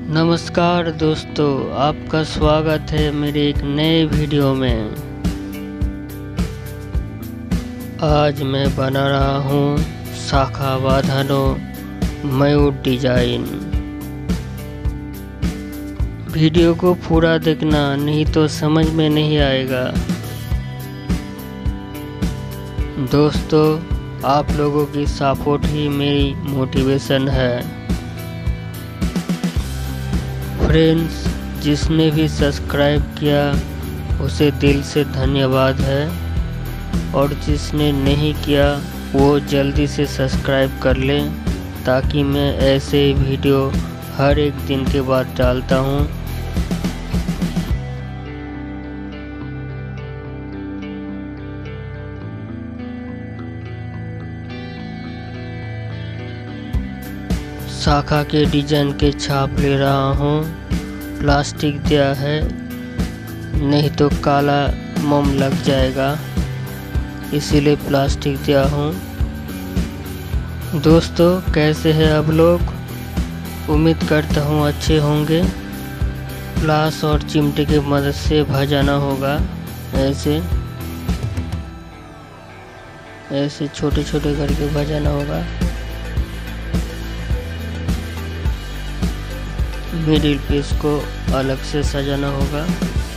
नमस्कार दोस्तों, आपका स्वागत है मेरे एक नए वीडियो में। आज मैं बना रहा हूँ शाखा बांधनो मयूर डिजाइन। वीडियो को पूरा देखना, नहीं तो समझ में नहीं आएगा। दोस्तों, आप लोगों की सपोर्ट ही मेरी मोटिवेशन है। फ्रेंड्स, जिसने भी सब्सक्राइब किया उसे दिल से धन्यवाद है, और जिसने नहीं किया वो जल्दी से सब्सक्राइब कर लें, ताकि मैं ऐसे वीडियो हर एक दिन के बाद डालता हूँ। शाखा के डिजाइन के छाप ले रहा हूँ। प्लास्टिक दिया है, नहीं तो काला मोम लग जाएगा, इसीलिए प्लास्टिक दिया हूँ। दोस्तों, कैसे हैं आप लोग? उम्मीद करता हूँ अच्छे होंगे। प्लास और चिमटे की मदद से भजाना होगा। ऐसे छोटे छोटे करके भजाना होगा। मिडिल पीस को अलग से सजाना होगा।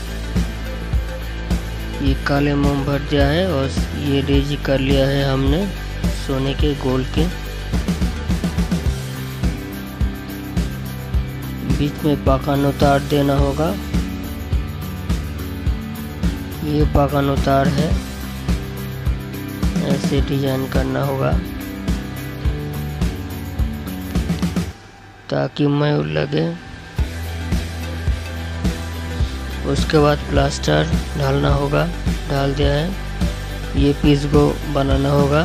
ये काले मोम भर दिया है और ये रेजी कर लिया है हमने सोने के गोल के। बीच में पाकान उतार देना होगा। ये पाकान उतार है, ऐसे डिजाइन करना होगा ताकि मयूर लगे। उसके बाद प्लास्टर डालना होगा, डाल दिया है। ये पीस को बनाना होगा।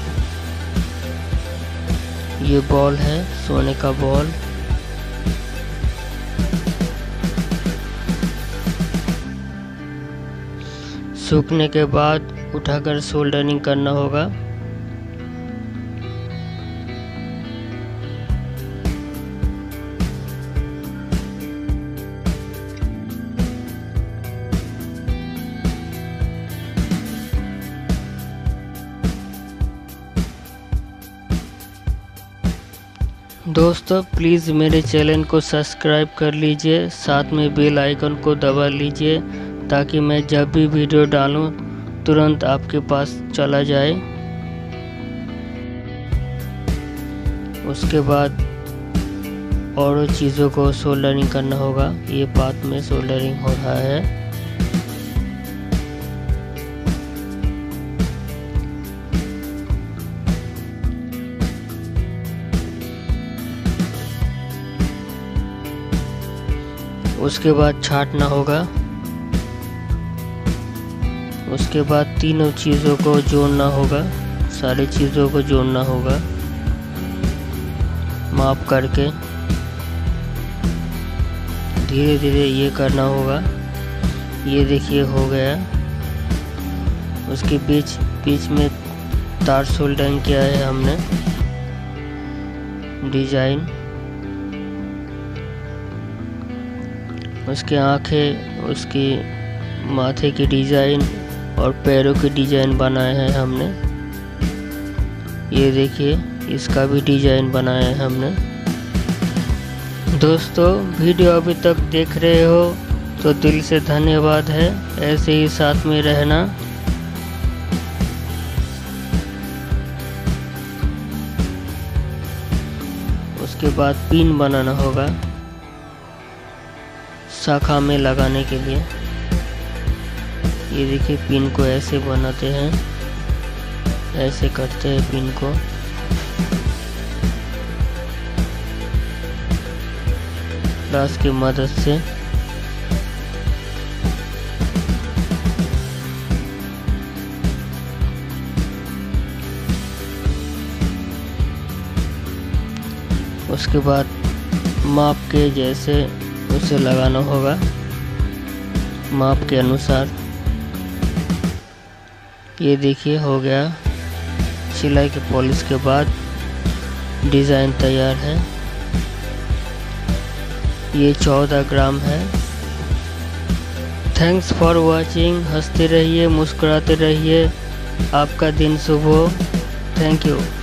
ये बॉल है, सोने का बॉल। सूखने के बाद उठाकर सोल्डरिंग करना होगा। दोस्तों, प्लीज़ मेरे चैनल को सब्सक्राइब कर लीजिए, साथ में बेल आइकन को दबा लीजिए, ताकि मैं जब भी वीडियो डालूं तुरंत आपके पास चला जाए। उसके बाद और चीज़ों को सोल्डरिंग करना होगा। ये पार्ट में सोल्डरिंग हो रहा है। उसके बाद छाटना होगा। उसके बाद तीनों चीज़ों को जोड़ना होगा, सारी चीज़ों को जोड़ना होगा माप करके। धीरे धीरे ये करना होगा। ये देखिए हो गया। उसके बीच में तार सोल्डरिंग किया है हमने डिजाइन। उसके आँखें, उसकी माथे की डिजाइन और पैरों की डिजाइन बनाए हैं हमने। ये देखिए, इसका भी डिजाइन बनाया है हमने। दोस्तों, वीडियो अभी तक देख रहे हो तो दिल से धन्यवाद है। ऐसे ही साथ में रहना। उसके बाद पिन बनाना होगा शाखा में लगाने के लिए। ये देखिए, पिन को ऐसे बनाते हैं, ऐसे करते हैं पिन को। प्लास की मदद से उसके बाद माप के जैसे उसे लगाना होगा, माप के अनुसार। ये देखिए हो गया। सिलाई के पॉलिश के बाद डिज़ाइन तैयार है। ये 14 ग्राम है। Thanks for watching. हंसते रहिए, मुस्कुराते रहिए। आपका दिन शुभ हो। Thank you.